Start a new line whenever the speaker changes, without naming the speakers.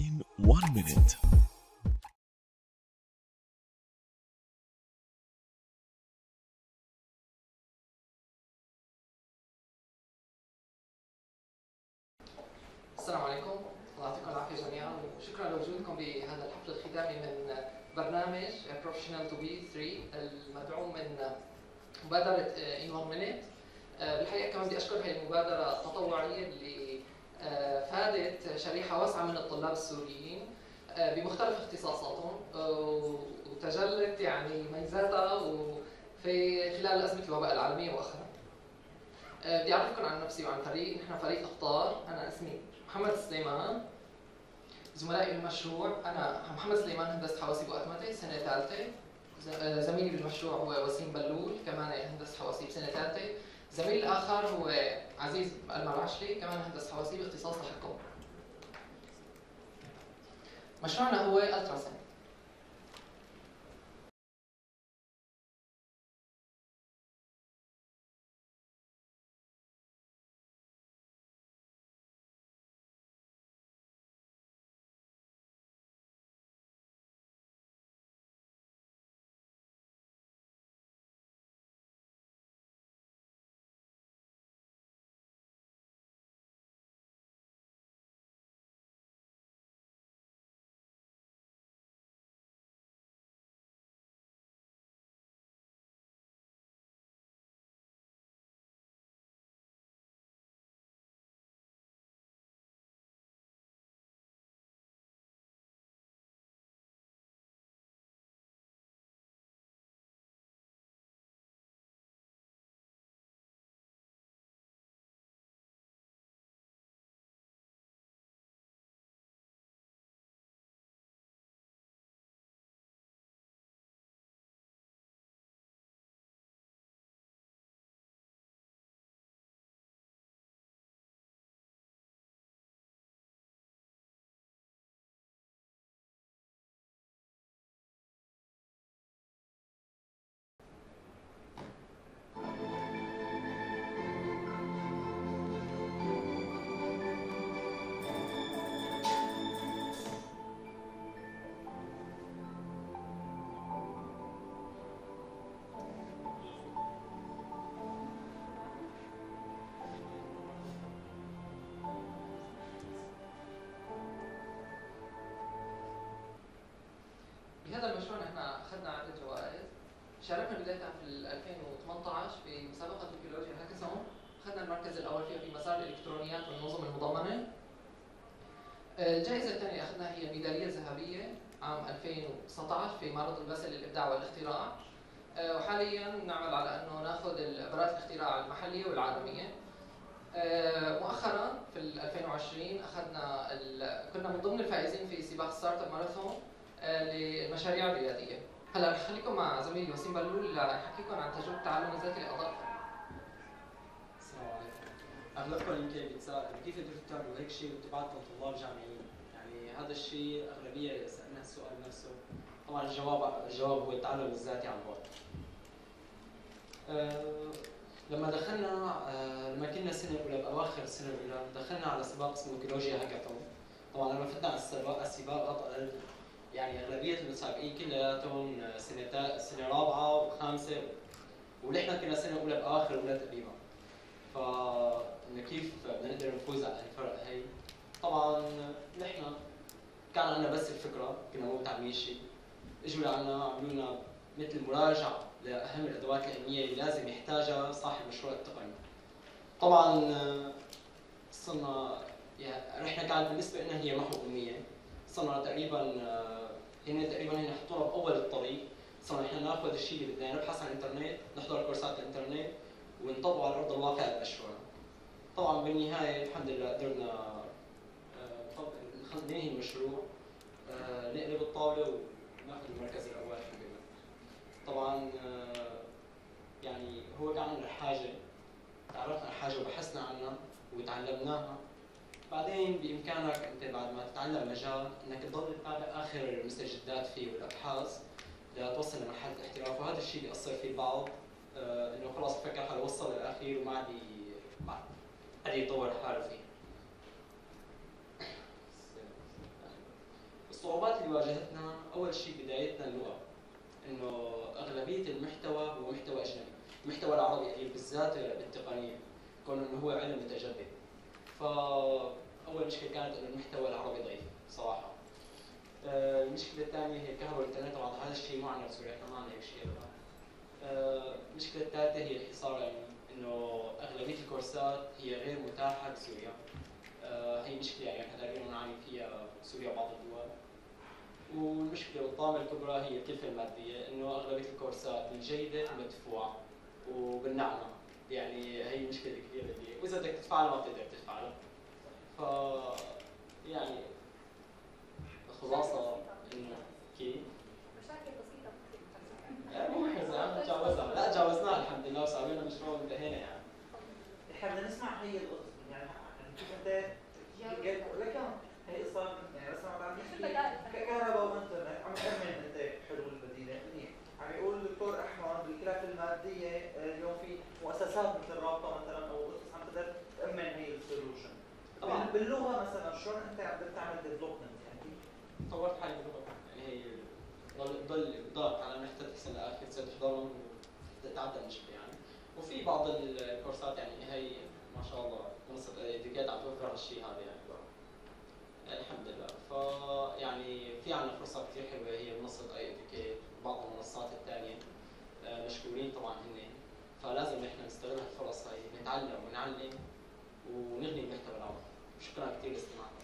in 1 minute.
السلام عليكم، الله يعطيكم العافية جميعا، وشكرا لوجودكم بهذا الحفل الختامي من برنامج Professional to be 3 المدعوم من مبادرة In 1 Minute. بالحقيقة كمان بدي أشكر هي المبادرة التطوعية اللي فادت شريحة واسعة من الطلاب السوريين بمختلف اختصاصاتهم، وتجلت يعني ميزاتها وفي خلال أزمة الوباء العالمية مؤخرا. بدي أعرفكم عن نفسي وعن فريق. نحن فريق أخطار. أنا اسمي محمد سليمان. زملائي بالمشروع: أنا محمد سليمان، هندسة حواسيب وأتمتة سنة ثالثة. زميلي بالمشروع هو وسيم بلول، كمان هندسة حواسيب سنة ثالثة. زميلي الآخر هو عزيز المرعشلي، كمان هندسة حواسيب اختصاص تحكم. مشروعنا هو ألتراسن. بهذا المشروع نحن اخذنا عده جوائز. شاركنا بدايه في 2018 في مسابقه ويكيلوجيا هاكاثون، اخذنا المركز الاول فيها في مسار الالكترونيات والنظم المضمنه. الجائزه الثانيه اخذناها هي ميداليه ذهبيه عام 2019 في معرض الباسل للابداع والاختراع. وحاليا نعمل على انه ناخذ براءه الاختراع المحليه والعالميه. مؤخرا في 2020 اخذنا كنا من ضمن الفائزين في سباق ستارت اب ماراثون للمشاريع الرياديه. هلا رح خليكم مع زميلي وسيم بلول ليحكيكم عن تجربه التعلم الذاتي لاعضاء الفريق.
السلام عليكم. اغلبكم يمكن بيتساءل كيف قدرتوا تعملوا هيك شيء وتبعتوا طلاب جامعيين؟ يعني هذا الشيء اغلبيه سالنا السؤال نفسه. طبعا الجواب هو التعلم الذاتي عن بعد. لما دخلنا لما كنا سنه اولى باواخر السنه الاولى دخلنا على سباق اسمه ويكيلوجيا هاكاثون. طبعا لما فتنا على السباق يعني اغلبيه المتسابقين كلياتهم سنه رابعه وخامسه، ونحن كنا سنه اولى باخر اولى تقريبا. فإنه كيف بدنا نقدر نفوز على الفرق هي؟ طبعا نحن كان عندنا بس الفكره، كنا مو متعلمين شيء. اجوا لعنا عملوا لنا مثل مراجعه لاهم الادوات العلميه اللي لازم يحتاجها صاحب مشروع التقني. طبعا صرنا يعني رحنا كانت بالنسبه لنا هي محو اميه. صرنا تقريبا هن حطونا باول الطريق. صرنا نحن ناخذ الشيء اللي بدنا نبحث عن الانترنت، نحضر كورسات الانترنت ونطبقه على ارض الواقع المشروع. طبعا بالنهايه الحمد لله قدرنا ننهي المشروع، نقلب الطاوله وناخذ المركز الاول الحمد لله. طبعا يعني هو كان عندنا حاجه، تعرفنا على حاجه وبحثنا عنها وتعلمناها. بعدين بامكانك انت بعد ما تتعلم مجال انك تضل تتابع اخر المستجدات فيه والابحاث لتوصل لمرحله الاحتراف، وهذا الشيء بيأثر في البعض انه خلاص فكر حاله وصل للاخير وما عاد يطور حاله فيه. الصعوبات اللي واجهتنا اول شيء بدايتنا اللغه، انه اغلبيه المحتوى هو محتوى اجنبي، المحتوى العربي يعني بالذات بالتقنيه كون انه هو علم متجدد. فاول مشكله كانت انه المحتوى العربي ضعيف صراحه. المشكله الثانيه هي الكهرباء والانترنت، طبعا هذا الشيء مو عندنا بسوريا، احنا ما عندنا هيك شيء. المشكله الثالثه هي الحصار، يعني انه اغلبيه الكورسات هي غير متاحه بسوريا. هي مشكله يعني احنا تقريبا نعاني فيها سوريا وبعض الدول. والمشكله والطامه الكبرى هي الكلفه الماديه، انه اغلبيه الكورسات الجيده مدفوعه وبالنعمه، يعني هي مشكله كبيره اللي واذا بدك تدفع ما بتقدر تدفع له. ف يعني خلاصه انه كيف؟
مشاكل بسيطة
مو محزن، تجاوزها، لا تجاوزناها الحمد لله وسوينا مشروع وانتهينا يعني.
احنا بدنا نسمع هي القصص، يعني شوف انت لكن هي قصه يعني بس عم نحكي كهرباء وانترنت، عم تأمن انت حلول بديله منيح. عم يقول الدكتور احمد بالكلفه الماديه اليوم في مؤسسات مثل رابطه مثلا او قصص عم تقدر تأمن هي السولوشن. طبعا باللغه مثلا شلون انت عم تعمل ديفلوبمنت يعني كيف؟
طورت حالي باللغه، يعني هي ضل ضغط على انك تحسن الاخر تصير تحضرهم وتتعدى المشكله يعني. وفي بعض الكورسات يعني هي ما شاء الله منصه اديوكيت عم توفر هالشيء هذا يعني. الحمد لله. ف يعني في عندنا فرصه كثير حلوه هي منصه اي اديوكيت وبعض المنصات الثانيه مشكورين طبعا هن. فلازم نحن نستغل هالفرص هاي، نتعلم ونعلم ونغني المحتوى العربي. شكرا كثير لاستماعكم.